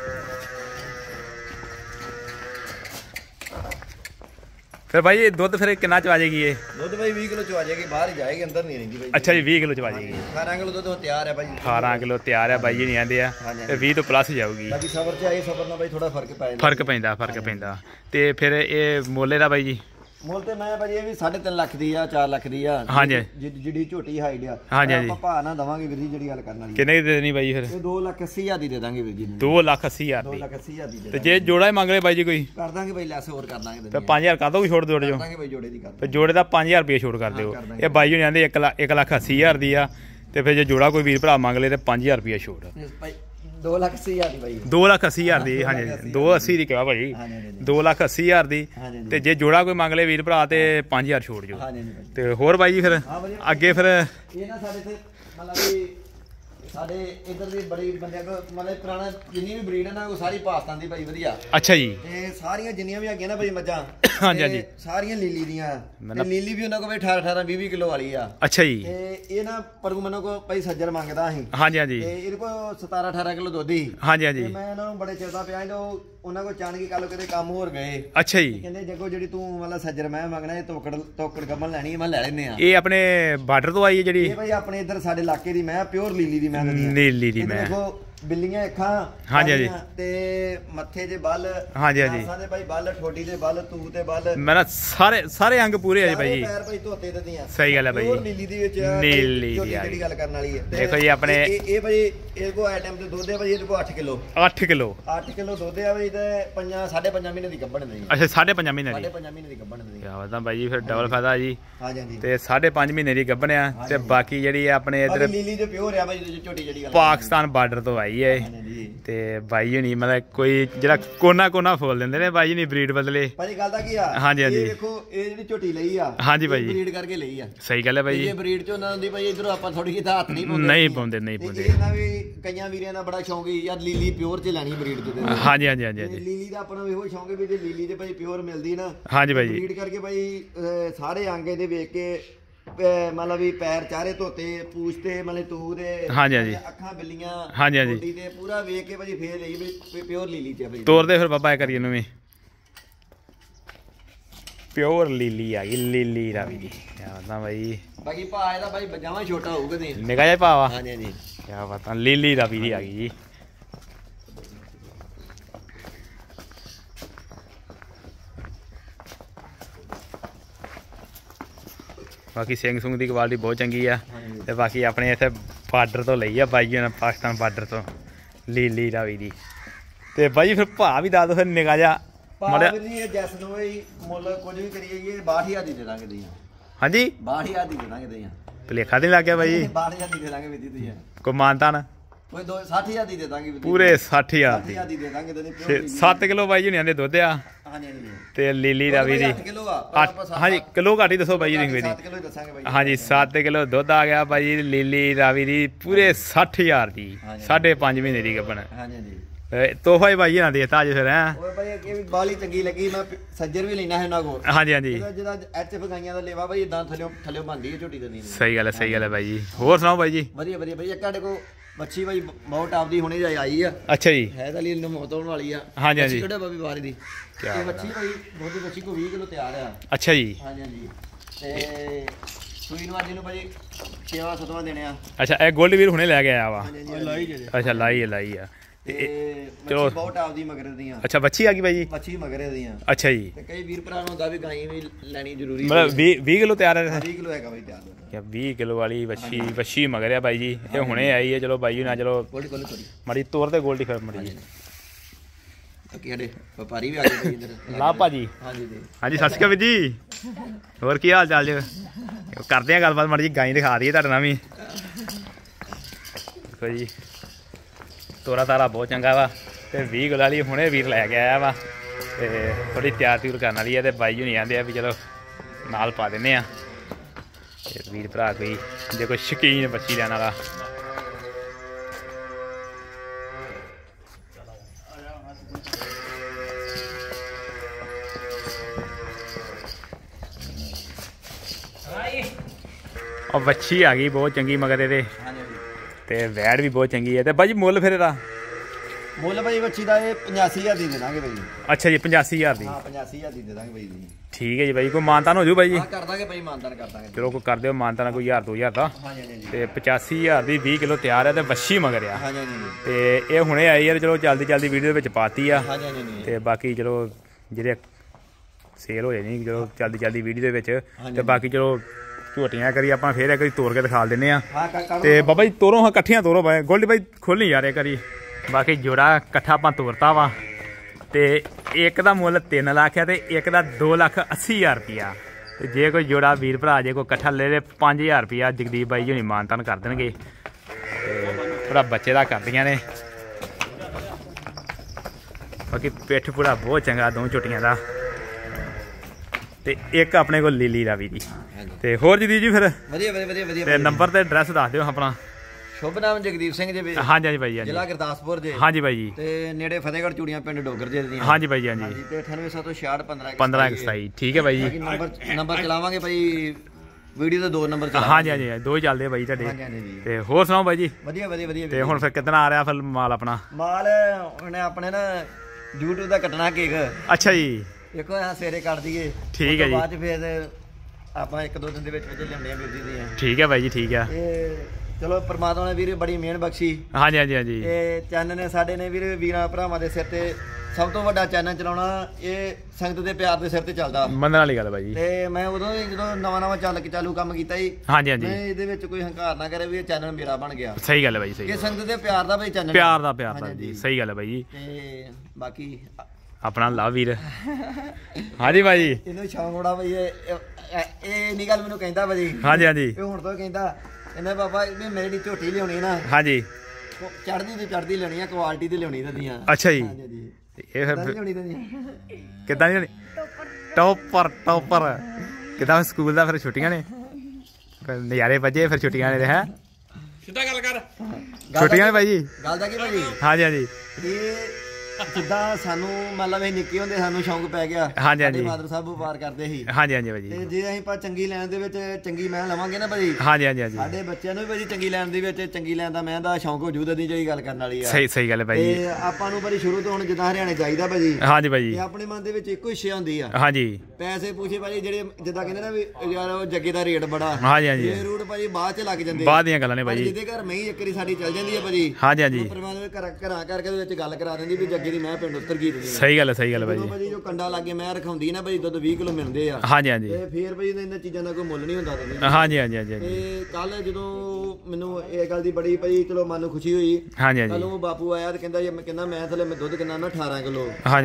ਫਿਰ ਭਾਈ ਇਹ ਦੁੱਧ ਫਿਰ ਕਿੰਨਾ ਚ ਆ ਜਾਏਗੀ? ਇਹ ਦੁੱਧ ਭਾਈ 20 ਕਿਲੋ ਚ ਆ ਜਾਏਗੀ ਬਾਹਰ ਹੀ ਜਾਏਗੀ ਅੰਦਰ ਨਹੀਂ ਰਹਿੰਦੀ ਭਾਈ। ਅੱਛਾ ਜੀ 20 ਕਿਲੋ ਚ ਆ ਜਾਏਗੀ। 18 ਕਿਲੋ ਦੁੱਧ ਤਿਆਰ ਹੈ ਭਾਈ। 18 ਕਿਲੋ ਤਿਆਰ ਹੈ ਬਾਈ ਜੀ ਨਹੀਂ ਆਂਦੇ ਆ ਤੇ 20 ਤੋਂ ਪਲੱਸ ਜਾਊਗੀ। ਬਾਕੀ ਸਬਰ ਚ ਆਏ ਸਬਰ ਨਾਲ ਭਾਈ ਥੋੜਾ ਫਰਕ ਪੈਂਦਾ। ਤੇ ਫਿਰ ਇਹ ਮੋਲੇ ਦਾ ਬਾਈ ਜੀ ਮੁੱਲ ਤੇ ਮੈਂ ਭਾਜੀ ਇਹ ਵੀ 3.5 ਲੱਖ ਦੀ ਆ 4 ਲੱਖ ਦੀ ਆ। ਹਾਂਜੀ ਜਿਹੜੀ ਝੋਟੀ ਹਾਈਟ ਆ ਹਾਂਜੀ ਆਪਾਂ ਭਾਅ ਨਾ ਦਵਾਂਗੇ ਵੀਰ ਜੀ ਜਿਹੜੀ ਗੱਲ ਕਰਨ ਵਾਲੀ। ਕਿੰਨੇ ਦੀ ਦੇ ਦੇਣੀ ਬਾਈ ਫਿਰ? ਇਹ 2,80,000 ਦੀ ਦੇ ਦਾਂਗੇ ਵੀਰ ਜੀ। 2,80,000 ਦੀ 2,80,000 ਦੀ ਤੇ ਜੇ ਜੋੜਾ ਹੀ ਮੰਗ ਲੈ ਬਾਈ ਜੀ ਕੋਈ ਕਰ ਦਾਂਗੇ ਬਾਈ ਲੈਸ ਹੋਰ ਕਰ ਦਾਂਗੇ ਤੇ 5,000 ਕਰ ਦੋਗੇ ਛੋੜ ਦਿਓ ਜੋ ਬਾਈ ਜੋੜੇ ਦੀ ਕਰ ਤੇ ਜੋੜੇ ਦਾ 5,000 ਰੁਪਏ ਛੋੜ ਕਰ ਦਿਓ। ਇਹ ਬਾਈ ਜੀ ਕਹਿੰਦੇ 1,80,000 ਦੀ ਆ ਤੇ ਫਿਰ ਜੇ ਜੋੜਾ ਕੋਈ ਵੀਰ ਭਰਾ ਮੰਗ ਲੈ ਤੇ 5,000 ਰੁਪਏ ਛੋੜ। 2,80,000 ਦੀ ਬਾਈ 2,80,000 ਦੀ। ਹਾਂਜੀ 2,80,000 ਦੀ ਕਿਹਾ ਭਾਜੀ 2,80,000 ਦੀ। ਤੇ ਜੇ ਜੋੜਾ ਕੋਈ ਮੰਗ ਲੈ ਵੀਰ ਭਰਾ ਤੇ 5,000 ਛੋੜ ਜੋ। ਤੇ ਹੋਰ ਬਾਈ ਜੀ ਫਿਰ ਅੱਗੇ ਫਿਰ ਇਹ ਨਾ ਸਾਡੇ ਤੇ ਮਤਲਬ ਵੀ ਸਾਡੇ ਇਧਰ ਦੀ ਬੜੀ ਬੰਦਿਆਂ ਕੋ ਮਤਲਬ ਪੁਰਾਣਾ ਜਿੰਨੀ ਵੀ ਬਰੀਡ ਹੈ ਨਾ ਉਹ ਸਾਰੀ ਪਾਕਿਸਤਾਨ ਦੀ ਭਾਈ ਵਧੀਆ। ਅੱਛਾ ਜੀ। ਤੇ ਸਾਰੀਆਂ ਜਿੰਨੀਆਂ ਵੀ ਹੈਗੀਆਂ ਨਾ ਭਾਈ ਮੱਝਾਂ ਹਾਂਜੀ ਸਾਰੀਆਂ ਲੀਲੀ ਦੀਆਂ। ਤੇ ਲੀਲੀ ਵੀ ਉਹਨਾਂ ਕੋਲ 18 20 ਕਿਲੋ ਵਾਲੀ ਆ। ਅੱਛਾ ਜੀ। ਤੇ ਇਹ ਨਾ ਪਰਗੂ ਮੈਨੂੰ ਕੋ ਭਾਈ ਸੱਜਰ ਮੰਗਦਾ ਸੀ। ਹਾਂਜੀ ਤੇ ਇਹਦੇ ਕੋ 17 18 ਕਿਲੋ ਦੁੱਧ ਹੀ। ਹਾਂਜੀ ਤੇ ਮੈਂ ਇਹਨਾਂ ਨੂੰ ਬੜੇ ਚਿਰਦਾ ਪਿਆ ਇਹਨਾਂ ਉਹਨਾਂ ਕੋ ਚਾਣ ਕੇ ਕੱਲ ਕਿਤੇ ਕੰਮ ਹੋਰ ਗਏ। ਅੱਛਾ ਜੀ। ਕਹਿੰਦੇ ਜੱਗੋ ਜਿਹੜੀ ਤੂੰ ਮਤਲਬ ਸੱਜਰ ਮੈਂ ਮੰਗਣਾ ਇਹ ਤੋਕੜ ਗੱਬਨ ਲੈਣੀ ਮੈਂ ਲੈ ਲੈਨੇ ਆ। ਇਹ ਆਪਣੇ ਬਾਰਡਰ ਤੋਂ ਆਈ ਹੈ ਜਿਹੜੀ? ਇਹ ਭਾਈ ਆਪਣੇ ਇੱਧਰ ਸਾਡੇ ਇਲਾਕੇ ਦੀ ਮੈਂ ਪਿਓਰ ਲੀਲੀ ਦੀ ਮੈਂ ਨੀਲੀ ਦੀ ਮੈਂ ਦੇਖੋ ਬਿੱਲੀਆਂ ਅੱਖਾਂ ਹਾਂਜੀ ਤੇ ਮੱਥੇ ਦੇ ਬੱਲ ਹਾਂਜੀ ਸਾਡੇ ਭਾਈ ਬੱਲ ਠੋਡੀ ਦੇ ਬੱਲ ਤੂੰ ਤੇ ਬੱਲ ਮੇਰਾ ਸਾਰੇ ਅੰਗ ਪੂਰੇ ਆ ਜੀ ਭਾਈ। ਪੈਰ ਭਾਈ ਧੋਤੇ ਦੇ ਦੀਆਂ। ਸਹੀ ਗੱਲ ਹੈ ਭਾਈ। ਨੀਲੀ ਦੀ ਵਿੱਚ ਨੀਲੀ ਦੀ ਜਿਹੜੀ ਗੱਲ ਕਰਨ ਵਾਲੀ ਹੈ। ਦੇਖੋ ਜੀ ਆਪਣੇ ਇਹ ਭਾਈ ਇਹ ਕੋ ਆਈਟਮ ਤੇ ਦੁੱਧ ਹੈ ਭਾਈ ਇਹਦੇ ਕੋ 8 ਕਿਲੋ 8 ਕਿਲੋ ਦੁੱਧ ਹੈ ਭਾਈ ਤੇ 5.5 ਮਹੀਨੇ ਦੀ ਗੱਭਣ ਦੇ। ਅੱਛਾ 5.5 ਮਹੀਨੇ ਦੀ 5.5 ਮਹੀਨੇ ਦੀ ਗੱਭਣ ਦੇ। ਕੀ ਬਾਤ ਹੈ ਭਾਈ ਜੀ ਫਿਰ ਡਬਲ ਫਾਇਦਾ ਜੀ। ਹਾਂਜੀ ਤੇ 5.5 ਮਹੀਨੇ ਦੀ ਗੱਭਣ ਆ ਤੇ ਬਾਕੀ ਜਿਹੜੀ ਆਪਣੇ ਇਧਰ ਲੀਲੀ ਤੇ ਪਿਓਰ ਆ ਭਾਈ ਝੋਟੀ ਜਿਹੜੀ ਗੱਲ ਪਾਕਿਸਤਾਨ ਬਾਰਡਰ ਤੋਂ ਆਈ ਹੈ। ਤੇ ਬਾਈ ਨਹੀਂ ਮਤਲਬ ਕੋਈ ਜਿਹੜਾ ਕੋਨਾ ਫੋਲ ਦਿੰਦੇ ਨੇ ਬਾਈ ਨਹੀਂ ਬਰੀਡ ਬਦਲੇ ਭਾਜੀ ਗੱਲ ਤਾਂ ਕੀ ਆ। ਹਾਂਜੀ ਇਹ ਦੇਖੋ ਇਹ ਜਿਹੜੀ ਝੋਟੀ ਲਈ ਆ ਹਾਂਜੀ ਭਾਈ ਬਰੀਡ ਕਰਕੇ ਲਈ ਆ। ਸਹੀ ਗੱਲ ਹੈ ਭਾਈ ਜੀ। ਇਹ ਬਰੀਡ ਚ ਉਹਨਾਂ ਦੀ ਭਾਈ ਇਧਰੋਂ ਆਪਾਂ ਥੋੜੀ ਜਿਹੀ ਹੱਥ ਨਹੀਂ ਪਾਉਂਦੇ ਇਹਨਾਂ ਵੀ ਕਈਆਂ ਵੀਰਿਆਂ ਦਾ ਬੜਾ ਸ਼ੌਂਕ ਹੀ ਯਾਰ ਲੀਲੀ ਪਿਓਰ ਚ ਲੈਣੀ ਬਰੀਡ ਚ। ਹਾਂਜੀ ਲੀਲੀ ਦਾ ਆਪਣਾ ਇਹੋ ਸ਼ੌਂਕ ਹੈ ਵੀ ਜੇ ਲੀਲੀ ਦੇ ਭਾਈ ਪਿਓਰ ਮਿਲਦੀ ਨਾ ਹਾਂਜੀ ਭਾਈ ਬਰੀਡ ਕਰਕੇ ਭਾਈ ਸਾਰੇ ਅੰਗੇ ਦੇ ਵੇਖ ਕੇ ਮਤਲਬ ਵੀ ਪੈਰ ਚਾਰੇ ਧੋਤੇ ਪੂਛ ਤੇ ਮਤਲਬ ਤੂੰ ਦੇ ਅੱਖਾਂ ਬਿੱਲੀਆਂ ਬੋਡੀ ਤੇ ਪੂਰਾ ਵੇਖ ਕੇ ਭਾਜੀ ਫੇਰ ਲਈ ਵੀ ਪਿਓਰ ਲੀਲੀ ਚ ਭਾਈ। ਤੋਰਦੇ ਫਿਰ ਬਾਬਾ ਕਰੀਏ ਨੂੰ ਵੀ ਪਿਓਰ ਲੀਲੀ ਆ ਗਈ ਲੀਲੀ ਰਾਵੀ ਜੀ। ਕੀ ਬਾਤਾਂ ਭਾਈ। ਬਾਕੀ ਭਾ ਇਹਦਾ ਭਾਈ ਜਾਵਾਂ ਛੋਟਾ ਹੋਊਗਾ ਤੇ ਨਿਕਾ ਜਿਹਾ ਭਾਵਾ। ਹਾਂਜੀ ਕੀ ਬਾਤਾਂ ਲੀਲੀ ਰਾਵੀ ਦੀ ਆ ਗਈ ਜੀ। ਬਾਕੀ ਸਿੰਘ ਸੁੰਗ ਦੀ ਕੁਆਲਿਟੀ ਬਹੁਤ ਚੰਗੀ ਆ ਤੇ ਬਾਕੀ ਆਪਣੇ ਇੱਥੇ ਬਾਰਡਰ ਤੋਂ ਲਈ ਆ ਬਾਈ ਨੇ ਪਾਕਿਸਤਾਨ ਬਾਰਡਰ ਤੋਂ ਲੀਲੀ ਰਾਵੀ ਦੀ। ਤੇ ਬਾਈ ਫਿਰ ਭਾ ਵੀ ਦੱਸ ਦੋ ਫਿਰ ਨਿਕਾ ਜਾ ਮਾੜਾ ਜੀ। ਇਹ ਜੈਸ ਨੂੰ ਹੀ ਮੁੱਲ ਕੁਝ ਵੀ ਕਰੀਏ ਇਹ 62,000 ਦੀ ਦੇ ਦਾਂਗੇ ਦੀਆਂ। ਹਾਂਜੀ 62,000 ਦੀ ਦੇ ਦਾਂਗੇ ਦੀਆਂ। ਭਲੇਖਾ ਨਹੀਂ ਲੱਗ ਗਿਆ ਬਾਈ? 62,000 ਦੀ ਦੇ ਦਾਂਗੇ ਵੀਦੀ ਦੀਆਂ। ਕੋਈ ਮਾਨਤਾ ਨਾ ਕੋਈ 60,000 ਦੀ ਦੇ ਦਾਂਗੇ ਪੂਰੇ 60,000 ਦੀ 60,000 ਦੀ ਦੇ ਦਾਂਗੇ ਤੇ 7 ਕਿਲੋ ਬਾਈ ਜੀ ਨੇ ਦੁੱਧ ਆ। ਹਾਂਜੀ ਹਾਂਜੀ ਤੇ ਲੀਲੀ ਰਾਵੀ ਦੀ 8 ਕਿਲੋ ਆ। ਹਾਂਜੀ ਕਿਲੋ ਘੱਟ ਹੀ ਦੱਸੋ ਬਾਈ ਜੀ ਤੁਸੀਂ 7 ਕਿਲੋ ਹੀ ਦੱਸਾਂਗੇ ਬਾਈ। ਹਾਂਜੀ 7 ਕਿਲੋ ਦੁੱਧ ਆ ਗਿਆ ਬਾਈ ਜੀ ਲੀਲੀ ਰਾਵੀ ਦੀ ਪੂਰੇ 60,000 ਦੀ 5.5 ਮਹੀਨੇ ਦੀ ਗੱਭਣ। ਹਾਂਜੀ ਹਾਂਜੀ ਤੋਹਫਾ ਹੀ ਬਾਈ ਨਾ ਦੇਤਾ ਅੱਜ ਫਿਰ ਹੈ। ਓਏ ਬਾਈ ਇਹ ਵੀ ਬਾਲੀ ਚੰਗੀ ਲੱਗੀ ਮੈਂ ਸੱਜਰ ਵੀ ਲੈਣਾ ਹੈ ਉਹਨਾਂ ਕੋਲ। ਹਾਂਜੀ ਹਾਂਜੀ ਜਿਹਦਾ ਐਚਐਫ ਗਾਈਆਂ ਦਾ ਲੇਵਾ ਬਾਈ ਇਦਾਂ ਥੱਲੇ ਬੰਦੀ ਹੈ ਝੋਟੀ ਦੇ। ਸਹੀ ਗੱਲ ਹੈ ਬਾਈ ਜੀ। ਹੋਰ ਸੁਣਾਓ ਬਾਈ ਜੀ। ਵਧੀਆ ਵਧੀਆ ਬਾਈ ਇੱਕ ਤੁਹਾਡੇ ਕੋਲ ਬੱਚੀ ਬਾਈ ਬਹੁਤ ਟਾਪ ਦੀ ਹੁਣੇ ਆਈ ਆ। ਅੱਛਾ ਜੀ ਹੈ ਤਾਂ ਲਈ ਮੌਤ ਹੋਣ ਵਾਲੀ ਆ। ਹਾਂਜੀ ਹਾਂਜੀ ਕਿਹੜਾ ਬਾਬੀ ਬਾਰੀ ਦੀ ਇਹ ਬੱਚੀ ਬਾਈ ਬਹੁਤੀ ਬੱਚੀ ਕੋ 20 ਕਿਲੋ ਤਿਆਰ ਆ। ਅੱਛਾ ਜੀ ਹਾਂਜੀ ਹਾਂਜੀ ਤੇ ਸੂਈ ਨੂੰ ਅੱਜ ਨੂੰ ਬਾਈ 6ਵਾਂ ਦੇਣੇ ਆ। ਅੱਛਾ ਇਹ ਗੋਲਡ ਵੀਰ ਹੁਣੇ ਲੈ ਕੇ ਆਇਆ ਵਾ। ਲਾਈ ਜੇ ਅੱਛਾ ਲਾਈ ਆ ਤੇ ਚਲੋ ਬਹੁਤ ਟਾਪ ਦੀ ਮਗਰ ਦੀਆਂ। ਅੱਛਾ ਬੱਚੀ ਆ ਗਈ ਬਾਈ ਜੀ। ਬੱਚੀ ਮਗਰ ਦੀਆਂ। ਅੱਛਾ ਜੀ ਤੇ ਕਈ ਵੀਰ ਭਰਾ ਨੂੰ ਹੁੰਦਾ ਵੀ ਗਾਈ ਵੀ ਲੈਣੀ ਜ਼ਰੂਰੀ ਮਤਲਬ 20 ਕਿਲੋ ਤਿਆਰ ਹੈ। 20 ਕਿਲੋ ਹੈਗਾ ਬਾਈ ਤਿਆਰ। 20 ਕਿਲੋ ਵਾਲੀ ਬੱਚੀ ਮਗਰ ਆ ਬਾਈ ਜੀ। ਇਹ ਹੁਣੇ ਆਈ ਹੈ। ਚਲੋ ਬਾਈ ਜੀ ਨਾ ਚਲੋ ਮੜੀ ਤੋਰ ਤੇ ਗੋਲਡੀ ਫਿਰ ਮੜੀ ਜੀ ਸਾਡੇ ਵਪਾਰੀ ਵੀ ਆ ਗਏ ਬਾਈ ਇੱਧਰ ਲਾ ਭਾਜੀ। ਹਾਂਜੀ ਜੀ ਹਾਂਜੀ ਸਤਿ ਸ਼੍ਰੀ ਅਕਾਲ ਵੀਰ ਜੀ। ਹੋਰ ਕੀ ਹਾਲ ਚਾਲ ਜੀ। ਕਰਦੇ ਆ ਗੱਲਬਾਤ ਮੜੀ ਜੀ ਗਾਈ ਦਿਖਾ ਦਈਏ ਤੁਹਾਡੇ ਨਾਲ ਵੀ। ਦੇਖੋ ਜੀ ਤੋਰਾ ਤਾਰਾ ਬਹੁਤ ਚੰਗਾ ਵਾ ਤੇ 20 ਕਿਲੋ ਵਾਲੀ ਹੁਣੇ ਵੀਰ ਲੈ ਕੇ ਆਇਆ ਵਾ ਤੇ ਥੋੜੀ ਤਿਆਰ ਤਿਉਰ ਕਰਨ ਵਾਲੀ ਹੈ ਤੇ ਬਾਈ ਜੀ ਨਹੀਂ ਆਂਦੇ ਆ ਵੀ ਚਲੋ ਨਾਲ ਪਾ ਦਿੰਦੇ ਆ। ਤੇ ਵੀਰ ਭਰਾ ਕੋਈ ਜੇ ਕੋਈ ਸ਼ੌਕੀਨ ਬੱਚੀ ਲੈਣ ਵਾਲਾ ਉਹ ਬੱਚੀ ਆ ਗਈ ਬਹੁਤ ਚੰਗੀ ਮਗਰ ਇਹਦੇ ਤੇ ਵੈੜ ਵੀ ਬਹੁਤ ਚੰਗੀ ਹੈ। ਤੇ ਬਾਈ ਜੀ ਮੁੱਲ ਫਿਰ ਇਹਦਾ ਮੁੱਲ ਬਾਈ ਬੱਚੀ ਦਾ ਇਹ 85,000 ਦੀ ਦੇ ਦਾਂਗੇ ਬਾਈ। ਅੱਛਾ ਜੀ 85,000 ਦੀ। ਹਾਂ 85,000 ਦੀ ਦੇ ਦਾਂਗੇ ਬਾਈ ਜੀ। ਠੀਕ ਹੈ ਜੀ ਬਾਈ ਕੋਈ ਮਾਨਤਾਨ ਹੋ ਜੂ ਬਾਈ ਜੀ। ਹਾਂ ਕਰ ਦਾਂਗੇ ਬਾਈ ਮਾਨਤਾਨ ਕਰ ਦਾਂਗੇ। ਚਲੋ ਕੋਈ ਕਰ ਦਿਓ ਮਾਨਤਾਨ ਕੋਈ 1000 2000 ਦਾ। ਹਾਂਜੀ ਹਾਂਜੀ ਤੇ 85,000 ਦੀ 20 ਕਿਲੋ ਤਿਆਰ ਹੈ ਤੇ ਬੱਛੀ ਮਗਰ ਆ। ਹਾਂਜੀ ਹਾਂਜੀ ਤੇ ਇਹ ਹੁਣੇ ਆਈ ਯਾਰ ਚਲੋ ਜਲਦੀ ਵੀਡੀਓ ਦੇ ਵਿੱਚ ਪਾਤੀ ਆ। ਹਾਂਜੀ ਹਾਂਜੀ ਤੇ ਬਾਕੀ ਚਲੋ ਜਿਹੜੇ ਸੇਲ ਹੋ ਜਾਣੀ ਚਲੋ ਜਲਦੀ ਵੀਡੀਓ ਦੇ ਵਿੱਚ। ਤੇ ਬਾਕੀ ਚਲੋ ਝੋਟੀਆਂ ਕਰੀ ਆਪਾਂ ਫੇਰ ਇੱਕ ਵਾਰੀ ਤੋੜ ਕੇ ਦਿਖਾ ਦਿੰਦੇ ਆ। ਤੇ ਬਾਬਾ ਜੀ ਤੋਰੋ ਹਾਂ ਇਕੱਠੀਆਂ ਤੋਰੋ ਬਾਈ ਗੋਲਡੀ ਬਾਈ ਖੋਲ੍ਹਣੀ ਯਾਰ ਇੱਕ ਵਾਰੀ। ਬਾਕੀ ਜੋੜਾ ਇਕੱਠਾ ਆਪਾਂ ਤੋਰਤਾ ਵਾ ਤੇ ਇੱਕ ਦਾ ਮੁੱਲ 3 ਲੱਖ ਆ ਤੇ ਇੱਕ ਦਾ 2,80,000 ਰੁਪਿਆ। ਤੇ ਜੇ ਕੋਈ ਜੋੜਾ ਵੀਰ ਭਰਾ ਜੇ ਕੋਈ ਇਕੱਠਾ ਲੈ ਲੇ 5,000 ਰੁਪਿਆ ਜਗਦੀਪ ਬਾਈ ਜੀ ਮਾਨਤਾਨ ਕਰ ਦੇਣਗੇ। ਤੇ ਥੋੜਾ ਬੱਚੇ ਦਾ ਕਰਦੀਆਂ ਨੇ। ਬਾਕੀ ਪਿੱਠ ਪੂਰਾ ਬਹੁਤ ਚੰਗਾ ਦੋ ਝੋਟੀਆਂ ਦਾ ਤੇ ਇੱਕ ਆਪਣੇ ਕੋਲ ਲੀਲੀ ਰਾਵੀ ਦੀ। ਤੇ ਹੋਰ ਜੀ ਫਿਰ ਵਧੀਆ ਵਧੀਆ ਵਧੀਆ ਤੇ ਨੰਬਰ ਤੇ ਐਡਰੈਸ ਦੱਸ ਦਿਓ ਆਪਣਾ। ਸ਼ੁਭ ਨਾਮ ਜਗਦੀਪ ਸਿੰਘ ਜੀ। ਹਾਂਜੀ ਹਾਂਜੀ ਬਾਈ ਜੀ ਜ਼ਿਲ੍ਹਾ ਗੁਰਦਾਸਪੁਰ ਜੀ। ਹਾਂਜੀ ਬਾਈ ਜੀ ਤੇ ਨੇੜੇ ਫਤਿਹਗੜ੍ਹ ਚੂੜੀਆਂ ਪਿੰਡ ਡੋਗਰ ਜੀ ਦੀਆਂ। ਹਾਂਜੀ ਬਾਈ ਜੀ ਹਾਂਜੀ ਤੇ 9876 1527 ਠੀਕ ਹੈ ਬਾਈ ਜੀ। ਨੰਬਰ ਚਲਾਵਾਂਗੇ ਬਾਈ ਵੀਡੀਓ ਦੇ 2 ਨੰਬਰ ਚਲਾਵਾਂਗੇ। ਹਾਂਜੀ ਹਾਂਜੀ ਦੋ ਹੀ ਚੱਲਦੇ ਬਾਈ ਤੁਹਾਡੇ। ਤੇ ਹੋਰ ਸੁਣਾਓ ਬਾਈ ਜੀ। ਵਧੀਆ ਵਧੀਆ ਵਧੀਆ ਤੇ ਹੁਣ ਫਿਰ ਕਿੱਦਣ ਆ ਰਿਹਾ ਫਿਰ ਮਾਲ ਆਪਣਾ। ਮਾਲ ਉਹਨੇ ਆਪਣੇ ਨਾ YouTube ਦਾ ਕੱਟਣਾ ਕੇਕ। ਅੱਛਾ ਜੀ ਦੇਖੋ ਆ ਸਵੇਰੇ ਕੱਟ ਦਈਏ। ਠੀਕ ਹੈ ਜੀ ਬਾਅਦ ਫਿਰ ਆਪਾਂ 1-2 ਦਿਨ ਦੇ ਵਿੱਚ ਲਿਆਉਂਦੇ ਆ ਵੀਰ ਜੀ ਦੀਆਂ। ਠੀਕ ਹੈ ਬਾਈ ਜੀ ਠੀਕ ਆ। ਤੇ ਚਲੋ ਪਰਮਾਤਮਾ ਨੇ ਵੀਰ ਬੜੀ ਮਿਹਰ ਬਖਸ਼ੀ। ਹਾਂਜੀ ਹਾਂਜੀ ਹਾਂਜੀ ਤੇ ਚੈਨਲ ਨੇ ਸਾਡੇ ਨੇ ਵੀਰਾਂ ਭਰਾਵਾਂ ਦੇ ਸਿਰ ਤੇ ਸਭ ਤੋਂ ਵੱਡਾ ਚੈਨਲ ਚਲਾਉਣਾ ਇਹ ਸੰਗਤ ਦੇ ਪਿਆਰ ਦੇ ਸਿਰ ਤੇ ਚੱਲਦਾ। ਮੰਨਣ ਵਾਲੀ ਗੱਲ ਬਾਈ ਜੀ। ਤੇ ਮੈਂ ਉਦੋਂ ਜਦੋਂ ਨਵਾਂ ਚਾਲੂ ਕੰਮ ਕੀਤਾ ਜੀ। ਹਾਂਜੀ ਹਾਂਜੀ ਮੈਂ ਇਹਦੇ ਵਿੱਚ ਕੋਈ ਹੰਕਾਰ ਨਾ ਕਰੇ ਵੀ ਇਹ ਚੈਨਲ ਮੇਰਾ ਬਣ ਗਿਆ। ਸਹੀ ਗੱਲ ਹੈ ਬਾਈ ਸਹੀ। ਇਹ ਸੰਗਤ ਦੇ ਪਿਆਰ ਦਾ ਬਾਈ ਚੈਨਲ ਪਿਆਰ ਦਾ ਜੀ ਸਹੀ ਗੱਲ ਹੈ ਬਾਈ ਜੀ। ਤੇ ਬਾਕੀ ਆਪਣਾ ਲਵ ਵੀਰ। ਹਾਂਜੀ ਬਾਈ ਇਹਨੂੰ ਸ਼ੌਂਕ ਬੜਾ ਬਾਈ ਇਹ ਨਹੀਂ ਗੱਲ ਮੈਨੂੰ ਕਹਿੰਦਾ ਬਾਈ। ਹਾਂਜੀ ਹਾਂਜੀ ਹੁਣ ਤੋਂ ਕਹਿੰਦਾ ਇਹਨੇ ਬਾਬਾ ਵੀ ਮੇਰੀ ਝੋਟੀ ਲਿਆਉਣੀ ਨਾ। ਹਾਂਜੀ ਚੜਦੀ ਲਿਆਉਣੀ ਆ ਕੁਆਲਿਟੀ ਦੀ ਲਿਆਉਣੀ ਤਦੀਆਂ। ਅੱਛਾ ਜੀ ਇਹ ਫਿਰ ਕਿੱਦਾਂ ਦੀ ਟੌਪਰ ਕਿੱਦਾਂ ਸਕੂਲ ਦਾ ਫਿਰ ਛੁੱਟੀਆਂ ਨੇ ਨਜ਼ਾਰੇ ਵੱਜੇ ਫਿਰ ਛੁੱਟੀਆਂ ਨੇ ਹੈ। ਸਿੱਧਾ ਗੱਲ ਕਰ ਛੁੱਟੀਆਂ ਨੇ ਬਾਈ ਜੀ। ਗੱਲ ਦਾ ਕੀ ਭਾਜੀ। ਹਾਂਜੀ ਹਾਂਜੀ ਇਹ ਜਿੱਦਾਂ ਸਾਨੂੰ ਮਤਲਬ ਇਹ ਨਿੱਕੇ ਹੁੰਦੇ ਸਾਨੂੰ ਸ਼ੌਂਕ ਪੈ ਗਿਆ। ਹਾਂਜੀ ਫਾਦਰ ਸਾਹਿਬ ਵਪਾਰ ਕਰਦੇ ਸੀ। ਹਾਂਜੀ ਹਾਂਜੀ ਭਾਜੀ। ਤੇ ਜੇ ਅਸੀਂ ਪਾ ਚੰਗੀ ਲੈਣ ਦੇ ਵਿੱਚ ਚੰਗੀ ਮੈਂ ਲਵਾਂਗੇ ਨਾ ਭਾਜੀ। ਹਾਂਜੀ ਹਾਂਜੀ ਹਾਂਜੀ ਸਾਡੇ ਬੱਚਿਆਂ ਨੂੰ ਵੀ ਭਾਜੀ ਚੰਗੀ ਲੈਣ ਦੇ ਵਿੱਚ ਚੰਗੀ ਲੈਣ ਦਾ ਮੈਂ ਦਾ ਸ਼ੌਂਕ ਹੋ ਜੂ ਦੀ ਜਿਹੜੀ ਗੱਲ ਕਰਨ ਵਾਲੀ ਆ। ਸਹੀ ਗੱਲ ਹੈ ਭਾਜੀ। ਤੇ ਆਪਾਂ ਨੂੰ ਭਾਜੀ ਸ਼ੁਰੂ ਤੋਂ ਹੁਣ ਜਿੱਦਾਂ ਹਰਿਆਣੇ ਜਾਈਦਾ ਭਾਜੀ। ਹਾਂਜੀ ਭਾਜੀ ਤੇ ਆਪਣੇ ਮਨ ਦੇ ਵਿੱਚ ਇੱਕੋ ਇੱਛਾ ਹੁੰਦੀ ਆ। ਹਾਂਜੀ ਪੈਸੇ ਪੁੱਛੇ ਭਾਜੀ ਜਿਹੜੇ ਜਿੱਦਾਂ ਕਹਿੰਦੇ ਨਾ ਵੀ ਯਾਰ ਉਹ ਜੱਗੇ ਦਾ ਰੇਟ ਬੜਾ। ਹਾਂਜੀ ਹਾਂਜੀ ਇਹ ਰੂਟ ਭਾਜੀ ਬਾਅਦ ਚ ਲੱਗ ਜਾਂਦੇ। ਬਾਅਦ ਦੀਆਂ ਗੱਲਾਂ ਨੇ ਭਾਜੀ। ਜਿਹਦੇ ਘਰ ਮੈਂ ਹੀ ਇੱਕ ਵਾਰੀ ਸਾਡੀ ਚੱਲ ਜਾਂਦੀ ਆ ਭਾਜੀ। ਹਾਂਜੀ ਹਾਂਜੀ ਪਰਮਾਤਮਾ ਘਰਾਂ ਕਰਕੇ ਦੇ ਵਿੱਚ ਗੱਲ ਕਰਾ ਦਿੰਦੀ ਵੀ ਜੱਗੇ ਦੀ ਮੈਂ ਪਿੰਡ ਉੱਤਰ ਗਈ। ਸਹੀ ਗੱਲ ਹੈ ਭਾਜੀ। ਜੋ ਕੰਡਾ ਲਾਗੇ ਮੈਂ ਰਖਾਉਂਦੀ ਨਾ ਭਾਜੀ ਦੁੱਧ 20 ਕਿਲੋ ਮਿਲਦੇ ਆ। ਹਾਂਜੀ ਹਾਂਜੀ ਤੇ ਫੇਰ ਭਾਜੀ ਇਹਨਾਂ ਚੀਜ਼ਾਂ ਦਾ ਕੋਈ ਮੁੱਲ ਨਹੀਂ ਹੁੰਦਾ ਤੁਹਾਨੂੰ। ਹਾਂਜੀ ਹਾਂਜੀ ਹਾਂਜੀ ਤੇ ਕੱਲ ਜਦੋਂ ਮੈਨੂੰ ਇਹ ਗੱਲ ਦੀ ਬੜੀ ਭਾਜੀ ਚਲੋ ਮਨ ਨੂੰ ਖੁਸ਼ੀ ਹੋਈ। ਹਾਂਜੀ ਹਾਂਜੀ ਕੱਲ ਉਹ ਬਾਪੂ ਆਇਆ ਤੇ ਕਹਿੰਦਾ ਮੈਂ ਥੱਲੇ ਮੈਂ ਦੁੱਧ ਕਿੰਨਾ ਨਾ 18 ਕਿਲੋ। ਹਾਂਜੀ ਹਾਂਜੀ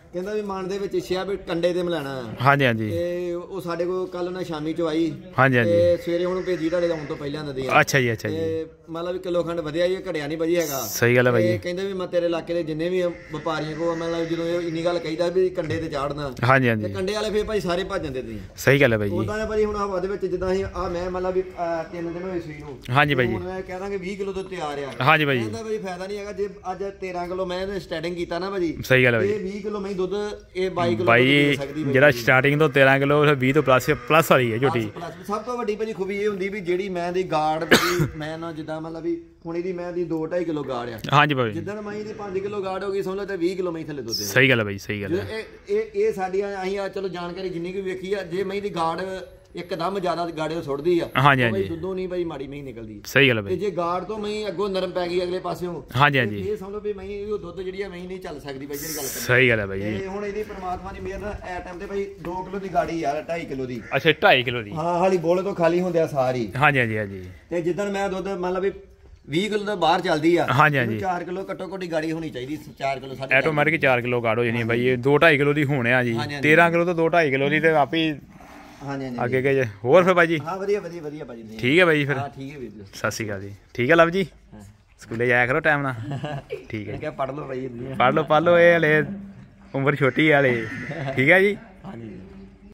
ਕਹਿੰਦਾ ਵੀ ਮਨ ਦੇ ਵਿੱਚ ਇੱਛਾ ਵੀ ਕੰਡੇ ਤੇ ਮਿਲਾਣਾ। ਹਾਂਜੀ ਹਾਂਜੀ ਤੇ ਉਹ ਸਾਡੇ ਕੋਲ ਕੱਲ ਨਾ ਸ਼ਾਮੀ ਚ ਆਈ। ਹਾਂਜੀ ਹਾਂਜੀ ਤੇ ਸਵੇਰੇ ਹੁਣ ਭੇਜੀ ਤੁਹਾਡੇ ਆਉਣ ਤੋਂ ਪਹਿਲਾਂ ਦਿੰਦੀ ਆ। ਅੱਛਾ ਜੀ ਅੱਛਾ ਜੀ। ਤੇ ਮਤਲਬ ਵੀ ਕਿਲੋ ਖੰਡ ਵਧਿਆ ਜੀ, ਘੜਿਆ ਨਹੀਂ ਭਾਜੀ ਹੈਗਾ। ਸਹੀ ਗੱਲ ਹੈ ਭਾਜੀ। ਕਹਿੰਦੇ ਵੀ ਮੈਂ ਤੇਰੇ ਇਲਾਕੇ ਦੇ ਜਿੰਨੇ ਵੀ ਵਪਾਰੀਆਂ ਕੋ ਮਤਲਬ ਜਦੋਂ ਇੰਨੀ ਗੱਲ ਕਹੀਦਾ ਵੀ ਕੰਡੇ ਤੇ ਚਾੜਨਾ। ਹਾਂਜੀ ਹਾਂਜੀ ਕੰਡੇ ਵਾਲੇ ਫੇਰ ਭਾਈ ਸਾਰੇ ਭੱਜ ਜਾਂਦੇ ਤੁਸੀਂ। ਸਹੀ ਗੱਲ ਹੈ ਭਾਈ ਜੀ। ਉਦਾਂ ਭਾਜੀ ਹੁਣ ਹਵਾ ਦੇ ਵਿੱਚ ਜਿੱਦਾਂ ਅਸੀਂ ਆ ਮੈਂ ਮਤਲਬ ਵੀ 3 ਦਿਨ ਹੋਏ ਸੂਈ ਨੂੰ। ਹਾਂਜੀ ਭਾਈ ਹੁਣ ਮੈਂ ਕਹਿ ਦਾਂਗੇ 20 ਕਿਲੋ ਤੋਂ ਤਿਆਰ ਆ। ਹਾਂਜੀ ਭਾਈ ਕਹਿੰਦਾ ਭਾਈ ਫਾਇਦਾ ਨਹੀਂ ਹੈਗਾ ਜੇ ਅੱਜ 13 ਕਿਲੋ ਮੈਂ ਸਟਾਰਟਿੰਗ ਕੀਤਾ ਨਾ ਭਾਜੀ। ਸਹੀ ਗੱਲ ਹੈ ਭਾਈ। ਇਹ 20 ਕਿਲੋ ਮੈਂ ਦੁੱਧ ਇਹ 22 ਕਿਲੋ ਭਾਈ ਜਿਹੜਾ ਸਟਾਰਟਿੰਗ ਤੋਂ 13 ਕਿਲੋ 20 ਤੋਂ ਪਲੱਸ ਵਾਲੀ ਹੈ ਝੋਟੀ। ਸਭ ਤੋਂ ਵੱਡੀ ਭਾਜੀ ਖੂਬੀ ਇਹ ਹੁੰਦੀ ਵੀ ਜਿਹੜੀ ਮੈਂ ਦੀ ਗਾੜ ਮੈਂ ਨਾ ਜਿੱਦਾਂ ਮਤਲਬ ਵੀ ਹੁਣ ਇਹਦੀ ਮੈਂ ਦੀ 2-2.5 ਕਿਲੋ ਗਾੜ ਆ। ਹਾਂਜੀ ਭਾਈ। ਜਿੱਦਾਂ ਮੈਂ ਦੀ 5 ਕਿਲੋ ਗਾੜ ਹੋ ਗਈ ਸਮਝ ਲਓ ਤੇ 20 ਕਿਲੋ ਮੈਂ ਥੱਲੇ ਦੁੱਧ। ਸਹੀ ਗੱਲ ਹੈ ਭਾਈ ਸਹੀ ਗੱਲ ਹੈ। ਇਹ ਸਾਡੀ ਅਸੀਂ ਚਲੋ ਜਾਣਕਾਰੀ ਜਿੰਨੀ ਕੁ ਵੇਖੀ ਆ ਜੇ ਮੈਂ ਦੀ ਗਾੜ ਇੱਕਦਮ ਜ਼ਿਆਦਾ ਗਾੜੇ ਸੁੱਟਦੀ ਆ। ਹਾਂਜੀ ਹਾਂਜੀ ਦੁੱਧੋਂ ਨਹੀਂ ਭਾਈ ਮਾੜੀ ਨਹੀਂ ਨਿਕਲਦੀ। ਸਹੀ ਗੱਲ ਹੈ ਭਾਈ। ਤੇ ਜੇ ਗਾੜ ਤੋਂ ਮੈਂ ਅੱਗੋਂ ਨਰਮ ਪੈ ਗਈ ਅਗਲੇ ਪਾਸਿਓਂ। ਹਾਂਜੀ ਹਾਂਜੀ ਇਹ ਸਮਝ ਲਓ ਵੀ ਮੈਂ ਉਹ ਦੁੱਧ ਜਿਹੜੀ ਆ ਮੈਂ ਨਹੀਂ ਚੱਲ ਸਕਦੀ ਭਾਈ ਜਿਹੜੀ ਗੱਲ ਕਰੀ। ਸਹੀ ਗੱਲ ਹੈ ਭਾਈ। ਤੇ ਹੁਣ ਇਹਦੀ ਪਰਮਾਤਮਾ ਦੀ ਮਿਹਰ ਨਾਲ ਐ ਟਾਈਮ ਤੇ ਭਾਈ 2 ਕਿਲੋ ਦੀ ਗਾੜੀ ਆ 2.5 ਕਿਲੋ ਦੀ। ਅੱਛਾ 2.5 ਕਿਲੋ ਦੀ। ਹਾਂ ਹਾਲੀ ਬੋਲੇ ਤੋਂ ਖਾਲੀ ਹੁੰਦੇ ਆ ਸਾਰੀ। ਹਾਂਜੀ ਹਾਂਜੀ ਹਾਂਜੀ। ਤੇ ਜਿੱਦਣ ਮੈਂ ਦੁੱਧ ਮਤਲਬ ਵੀ 20 ਕਿਲੋ ਤੋਂ ਬਾਹਰ ਚੱਲਦੀ ਆ। ਹਾਂਜੀ ਹਾਂਜੀ 4 ਕਿਲੋ ਘੱਟੋ ਘੱਟੀ ਗਾੜੀ ਹੋਣੀ ਚਾਹੀਦੀ। 4 ਕਿਲੋ ਸਾਡੇ ਆਟੋਮੈਟਿਕ 4 ਕਿਲੋ ਗਾੜ ਹੋ ਜਾਣੀ ਭਾਈ। ਇਹ 2.5 ਕਿਲੋ ਦੀ ਹੋਣੇ ਆ ਜੀ। 13 ਕਿਲੋ ਤੋਂ 2.5 ਕਿਲੋ ਦੀ ਤੇ ਆਪੀ। ਹਾਂਜੀ ਹਾਂਜੀ ਅੱਗੇ ਕੇ ਹੋਰ ਫਿਰ ਬਾਈ ਜੀ। ਹਾਂ ਵਧੀਆ ਵਧੀਆ ਵਧੀਆ ਭਾਜੀ। ਠੀਕ ਹੈ ਬਾਈ ਜੀ ਫਿਰ। ਹਾਂ ਠੀਕ ਹੈ ਵੀਰ ਜੀ। ਸਤਿ ਸ਼੍ਰੀ ਅਕਾਲ ਜੀ। ਠੀਕ ਹੈ ਲਵ ਜੀ। ਸਕੂਲੇ ਜਾਇਆ ਕਰੋ ਟਾਈਮ ਨਾਲ। ਠੀਕ ਹੈ ਕਿਹਾ ਪੜ੍ਹ ਲਓ ਭਾਈ। ਪੜ੍ਹ ਲਓ ਇਹ ਹਲੇ ਉਮਰ ਛੋਟੀ ਹੈ ਹਲੇ। ਠੀਕ ਹੈ ਜੀ। ਹਾਂਜੀ।